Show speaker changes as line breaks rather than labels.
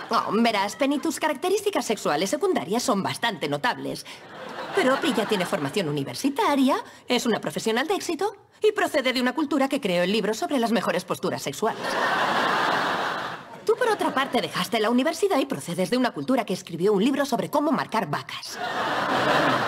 Oh, verás, Penny, tus características sexuales secundarias son bastante notables. Pero Pilla tiene formación universitaria, es una profesional de éxito y procede de una cultura que creó el libro sobre las mejores posturas sexuales. Tú, por otra parte, dejaste la universidad y procedes de una cultura que escribió un libro sobre cómo marcar vacas.